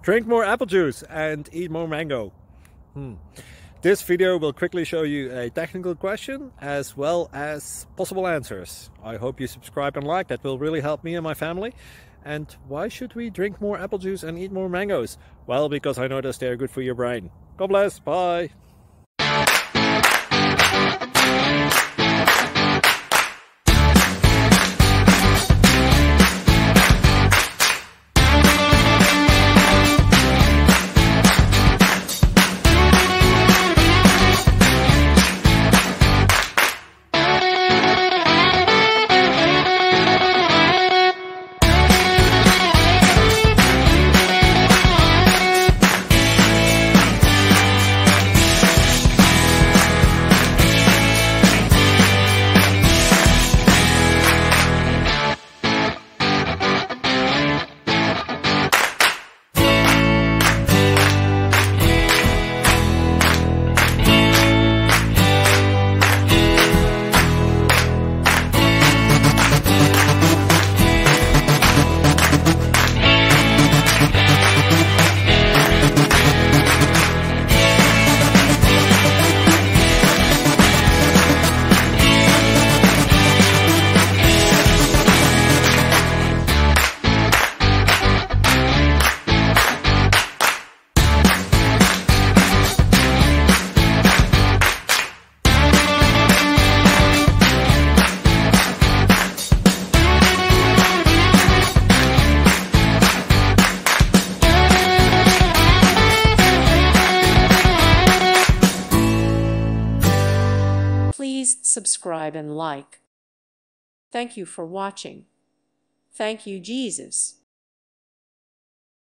Drink more apple juice and eat more mango. This video will quickly show you a technical question as well as possible answers. I hope you subscribe and like, that will really help me and my family. And why should we drink more apple juice and eat more mangoes? Well, because I noticed they're good for your brain. God bless, bye! Please subscribe and like. Thank you for watching. Thank you, Jesus.